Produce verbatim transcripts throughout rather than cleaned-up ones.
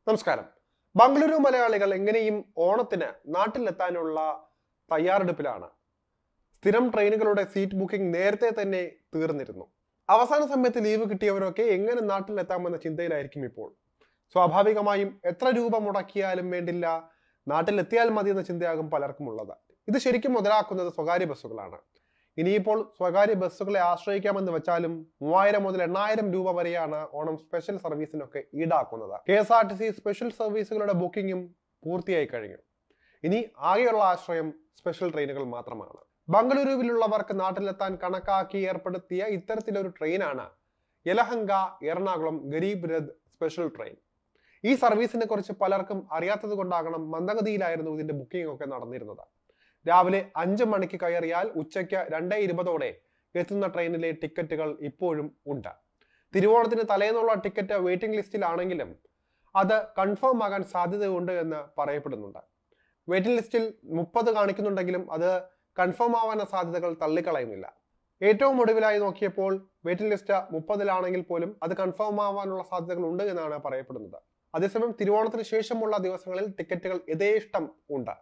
നമസ്കാരം. ബംഗളൂരു മലയാളികൾ എങ്ങനെയും ഓണത്തിന് നാട്ടിലെത്താനുള്ള തയ്യാറെടുപ്പിലാണ്. സ്ഥിരം ട്രെയിനുകളുടെ സീറ്റ് ബുക്കിംഗ് നേരത്തെ തന്നെ തീർന്നിരുന്നു. അവസാന സമയത്ത് ലീവ് കിട്ടിയവരൊക്കെ എങ്ങനെ നാട്ടിലെത്താമെന്ന ചിന്തയിലായിരിക്കും ഇപ്പോൾ. സ്വാഭാവികമായും എത്ര രൂപ മുടക്കിയാലും വേണ്ടില്ല, നാട്ടിലെത്തിയാൽ മതി എന്ന ചിന്തയാകും പലർക്കും ഉള്ളത്. ഇത് ശരിക്കും മുതലാക്കുന്നത് സ്വകാര്യ ബസ്സുകളാണ്. ഇനിയിപ്പോൾ സ്വകാര്യ ബസ്സുകളെ ആശ്രയിക്കാമെന്ന് വെച്ചാലും മൂവായിരം മുതൽ എണ്ണായിരം രൂപ വരെയാണ് ഓണം സ്പെഷ്യൽ സർവീസിനൊക്കെ ഈടാക്കുന്നത്. K S R T C special സർവീസുകളുടെ ബുക്കിംഗും പൂർത്തിയായി കഴിഞ്ഞു. ഇനി ആകെയുള്ള ആശ്രയം സ്പെഷ്യൽ ട്രെയിനുകൾ മാത്രമാണ്. ബംഗളൂരുവിലുള്ളവർക്ക് നാട്ടിലെത്താൻ കണക്കാക്കി ഏർപ്പെടുത്തിയ ഇത്തരത്തിലൊരു ട്രെയിനാണ് യലഹങ്ക എറണാകുളം ഗരീബ് രഥ് സ്പെഷ്യൽ ട്രെയിൻ. ഈ സർവീസിനെ കുറിച്ച് പലർക്കും അറിയാത്തത് കൊണ്ടാകണം മന്ദഗതിയിലായിരുന്നു ഇതിന്റെ ബുക്കിംഗ് ഒക്കെ നടന്നിരുന്നത്. രാവിലെ അഞ്ച് മണിക്ക് കയറിയാൽ ഉച്ചയ്ക്ക് രണ്ടേ ഇരുപതോടെ എത്തുന്ന ട്രെയിനിലെ ടിക്കറ്റുകൾ ഇപ്പോഴും ഉണ്ട്. തിരുവോണത്തിന് തലേന്നുള്ള ടിക്കറ്റ് വെയിറ്റിംഗ് ലിസ്റ്റിലാണെങ്കിലും അത് കൺഫേം ആകാൻ സാധ്യതയുണ്ട് എന്ന് പറയപ്പെടുന്നുണ്ട്. വെയിറ്റിംഗ് ലിസ്റ്റിൽ മുപ്പത് കാണിക്കുന്നുണ്ടെങ്കിലും അത് കൺഫേം ആവാനുള്ള സാധ്യതകൾ തള്ളിക്കളയുന്നില്ല. ഏറ്റവും ഒടുവിലായി നോക്കിയപ്പോൾ വെയിറ്റിംഗ് ലിസ്റ്റ് മുപ്പതിലാണെങ്കിൽ പോലും അത് കൺഫേം ആവാനുള്ള സാധ്യതകൾ ഉണ്ട് എന്നാണ് പറയപ്പെടുന്നത്. അതേസമയം തിരുവോണത്തിന് ശേഷമുള്ള ദിവസങ്ങളിൽ ടിക്കറ്റുകൾ യഥേഷ്ടം ഉണ്ട്.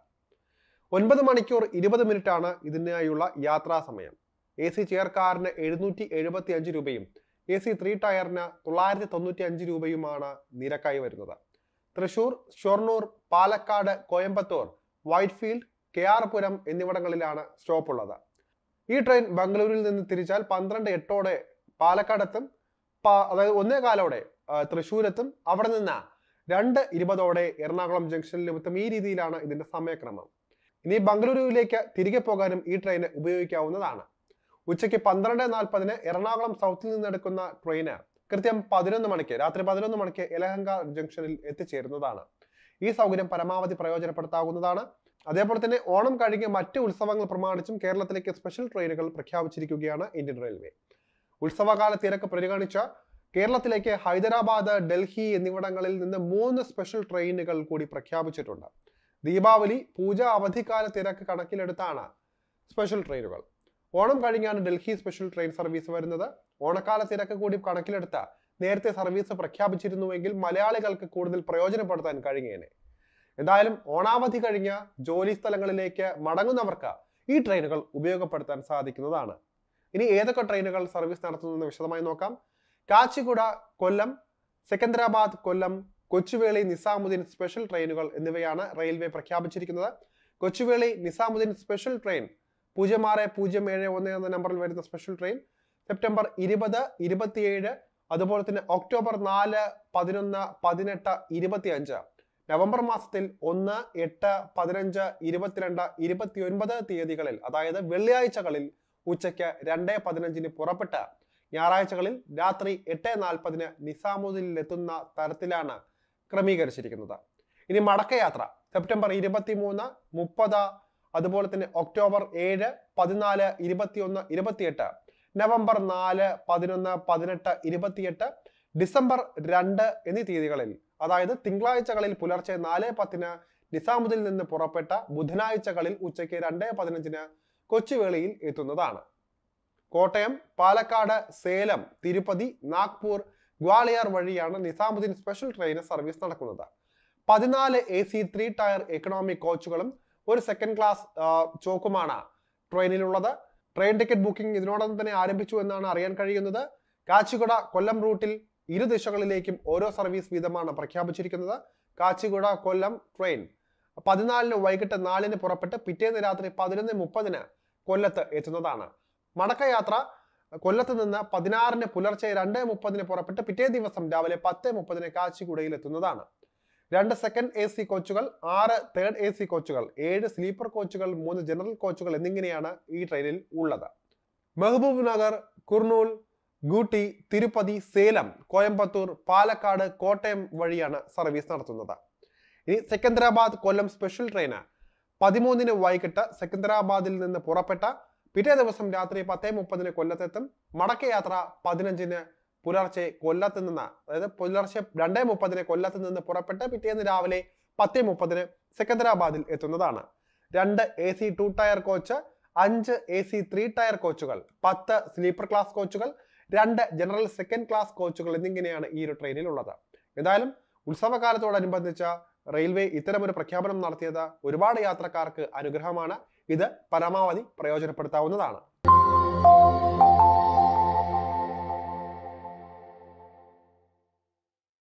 ഒൻപത് മണിക്കൂർ ഇരുപത് മിനിറ്റ് ആണ് ഇതിനായുള്ള യാത്രാ സമയം. എ സി ചെയർ കാറിന് എഴുന്നൂറ്റി എഴുപത്തി അഞ്ച് രൂപയും എ സി ത്രീ ടയറിന് തൊള്ളായിരത്തി തൊണ്ണൂറ്റി അഞ്ച് രൂപയുമാണ് നിരക്കായി വരുന്നത്. Thrissur, Shoranur, Palakkad, Coimbatore, Whitefield, K R Puram എന്നിവിടങ്ങളിലാണ് സ്റ്റോപ്പ് ഉള്ളത്. ഈ ട്രെയിൻ ബംഗളൂരുവിൽ നിന്ന് തിരിച്ചാൽ പന്ത്രണ്ട് എട്ടോടെ പാലക്കാടെത്തും, അതായത് ഒന്നേ കാലോടെ തൃശ്ശൂരെത്തും. അവിടെ നിന്ന് രണ്ട് ഇരുപതോടെ എറണാകുളം ജംഗ്ഷനിലും എത്തും. ഈ രീതിയിലാണ് ഇതിന്റെ സമയക്രമം. ഇനി ബംഗളൂരുവിലേക്ക് തിരികെ പോകാനും ഈ ട്രെയിൻ ഉപയോഗിക്കാവുന്നതാണ്. ഉച്ചയ്ക്ക് പന്ത്രണ്ട് നാൽപ്പതിന് എറണാകുളം സൗത്തിൽ നിന്നെടുക്കുന്ന ട്രെയിന് കൃത്യം പതിനൊന്ന് മണിക്ക് രാത്രി പതിനൊന്ന് മണിക്ക് യലഹങ്ക ജംഗ്ഷനിൽ എത്തിച്ചേരുന്നതാണ്. ഈ സൗകര്യം പരമാവധി പ്രയോജനപ്പെടുത്താവുന്നതാണ്. അതേപോലെ തന്നെ ഓണം കഴിഞ്ഞ് മറ്റ് ഉത്സവങ്ങൾ പ്രമാണിച്ചും കേരളത്തിലേക്ക് സ്പെഷ്യൽ ട്രെയിനുകൾ പ്രഖ്യാപിച്ചിരിക്കുകയാണ് ഇന്ത്യൻ റെയിൽവേ. ഉത്സവകാല തിരക്ക് പരിഗണിച്ച കേരളത്തിലേക്ക് ഹൈദരാബാദ്, ഡൽഹി എന്നിവിടങ്ങളിൽ നിന്ന് മൂന്ന് സ്പെഷ്യൽ ട്രെയിനുകൾ കൂടി പ്രഖ്യാപിച്ചിട്ടുണ്ട്. ദീപാവലി, പൂജ, അവധിക്കാല തിരക്ക് കണക്കിലെടുത്താണ് സ്പെഷ്യൽ ട്രെയിനുകൾ. ഓണം കഴിഞ്ഞാണ് ഡൽഹി സ്പെഷ്യൽ ട്രെയിൻ സർവീസ് വരുന്നത്. ഓണക്കാല തിരക്ക് കൂടി കണക്കിലെടുത്ത് നേരത്തെ സർവീസ് പ്രഖ്യാപിച്ചിരുന്നുവെങ്കിൽ മലയാളികൾക്ക് കൂടുതൽ പ്രയോജനപ്പെടുത്താൻ കഴിഞ്ഞേനെ. എന്തായാലും ഓണാവധി കഴിഞ്ഞ ജോലി സ്ഥലങ്ങളിലേക്ക് മടങ്ങുന്നവർക്ക് ഈ ട്രെയിനുകൾ ഉപയോഗപ്പെടുത്താൻ സാധിക്കുന്നതാണ്. ഇനി ഏതൊക്കെ ട്രെയിനുകൾ സർവീസ് നടത്തുന്നതെന്ന് വിശദമായി നോക്കാം. കാച്ചിഗുഡ, കൊല്ലം, സെക്കന്ദരാബാദ്, കൊല്ലം, കൊച്ചുവേളി, നിസാമുദ്ദീൻ സ്പെഷ്യൽ ട്രെയിനുകൾ എന്നിവയാണ് റെയിൽവേ പ്രഖ്യാപിച്ചിരിക്കുന്നത്. കൊച്ചുവേളി നിസാമുദ്ദീൻ സ്പെഷ്യൽ ട്രെയിൻ പൂജ്യം ആറ് പൂജ്യം ഏഴ് ഒന്ന് എന്ന നമ്പറിൽ വരുന്ന സ്പെഷ്യൽ ട്രെയിൻ സെപ്റ്റംബർ ഇരുപത്, ഇരുപത്തിയേഴ്, അതുപോലെ തന്നെ ഒക്ടോബർ നാല്, പതിനൊന്ന്, പതിനെട്ട്, ഇരുപത്തി അഞ്ച്, നവംബർ മാസത്തിൽ ഒന്ന്, എട്ട്, പതിനഞ്ച്, ഇരുപത്തിരണ്ട്, ഇരുപത്തി ഒൻപത് തീയതികളിൽ, അതായത് വെള്ളിയാഴ്ചകളിൽ ഉച്ചയ്ക്ക് രണ്ട് പതിനഞ്ചിന് പുറപ്പെട്ട് ഞായറാഴ്ചകളിൽ രാത്രി എട്ട് നാൽപ്പതിന് നിസാമുദ്ദീനിൽ എത്തുന്ന തരത്തിലാണ് ക്രമീകരിച്ചിരിക്കുന്നത്. ഇനി മടക്കയാത്ര സെപ്റ്റംബർ ഇരുപത്തി മൂന്ന്, മുപ്പത്, അതുപോലെ തന്നെ ഒക്ടോബർ ഏഴ്, പതിനാല്, ഇരുപത്തിയൊന്ന്, ഇരുപത്തിയെട്ട്, നവംബർ നാല്, പതിനൊന്ന്, പതിനെട്ട്, ഇരുപത്തിയെട്ട്, ഡിസംബർ രണ്ട് എന്നീ തീയതികളിൽ, അതായത് തിങ്കളാഴ്ചകളിൽ പുലർച്ചെ നാല് പത്തിന് നിസാമുദ്ദീനിൽ നിന്ന് പുറപ്പെട്ട ബുധനാഴ്ചകളിൽ ഉച്ചയ്ക്ക് രണ്ട് പതിനഞ്ചിന് കൊച്ചുവേളിയിൽ എത്തുന്നതാണ്. കോട്ടയം, പാലക്കാട്, സേലം, തിരുപ്പതി, നാഗ്പൂർ, ഗ്വാളിയർ വഴിയാണ് നിസാമുദ്ദീൻ സ്പെഷ്യൽ ട്രെയിൻ സർവീസ് നടക്കുന്നത്. പതിനാല് A C three tier economic കോച്ചുകളും ഒരു സെക്കൻഡ് ക്ലാസ് ചോക്കുമാണ് ട്രെയിനിലുള്ളത്. ട്രെയിൻ ടിക്കറ്റ് ബുക്കിംഗ് ഇതിനോടൊപ്പം തന്നെ ആരംഭിച്ചു എന്നാണ് അറിയാൻ കഴിയുന്നത്. കാച്ചിഗുഡ, കൊല്ലം റൂട്ടിൽ ഇരു ദിശകളിലേക്കും ഓരോ സർവീസ് വീതമാണ് പ്രഖ്യാപിച്ചിരിക്കുന്നത്. കാച്ചിഗുഡ കൊല്ലം ട്രെയിൻ പതിനാലിന് വൈകിട്ട് നാലിന് പുറപ്പെട്ട് പിറ്റേന്ന് രാത്രി പതിനൊന്ന് മുപ്പതിന് കൊല്ലത്ത് എത്തുന്നതാണ്. മടക്കയാത്ര കൊല്ലത്ത് നിന്ന് പതിനാറിന് പുലർച്ചെ രണ്ട് മുപ്പതിന് പുറപ്പെട്ട് പിറ്റേ ദിവസം രാവിലെ പത്ത് മുപ്പതിന് കാച്ചിഗുഡയിൽ എത്തുന്നതാണ്. രണ്ട് സെക്കൻഡ് എ സി കോച്ചുകൾ, ആറ് തേർഡ് എ സി കോച്ചുകൾ, ഏഴ് സ്ലീപ്പർ കോച്ചുകൾ, മൂന്ന് ജനറൽ കോച്ചുകൾ എന്നിങ്ങനെയാണ് ഈ ട്രെയിനിൽ ഉള്ളത്. മെഹബൂബ് നഗർ, കുർണൂൽ, ഗൂട്ടി, തിരുപ്പതി, സേലം, കോയമ്പത്തൂർ, പാലക്കാട്, കോട്ടയം വഴിയാണ് സർവീസ് നടത്തുന്നത്. ഇനി സെക്കന്ദരാബാദ് കൊല്ലം സ്പെഷ്യൽ ട്രെയിന് പതിമൂന്നിന് വൈകിട്ട് സെക്കന്ദരാബാദിൽ നിന്ന് പുറപ്പെട്ട പിറ്റേ ദിവസം രാത്രി പത്തേ മുപ്പതിന് കൊല്ലത്തെത്തും. മടക്കയാത്ര പതിനഞ്ചിന് പുലർച്ചെ കൊല്ലത്ത് നിന്ന്, അതായത് പുലർച്ചെ രണ്ടേ മുപ്പതിന് കൊല്ലത്ത് നിന്ന് പുറപ്പെട്ട് പിറ്റേന്ന് രാവിലെ പത്തേ മുപ്പതിന് സെക്കന്ദരാബാദിൽ എത്തുന്നതാണ്. രണ്ട് A C two tier coach, അഞ്ച് എ സി ത്രീ ടയർ കോച്ചുകൾ, പത്ത് സ്ലീപ്പർ ക്ലാസ് കോച്ചുകൾ, രണ്ട് ജനറൽ സെക്കൻഡ് ക്ലാസ് കോച്ചുകൾ എന്നിങ്ങനെയാണ് ഈ ഒരു ട്രെയിനിൽ ഉള്ളത്. എന്തായാലും ഉത്സവകാലത്തോടനുബന്ധിച്ച റെയിൽവേ ഇത്തരമൊരു പ്രഖ്യാപനം നടത്തിയത് ഒരുപാട് യാത്രക്കാർക്ക് അനുഗ്രഹമാണ്. ഇത് പരമാവധി പ്രയോജനപ്പെടുത്താവുന്നതാണ്.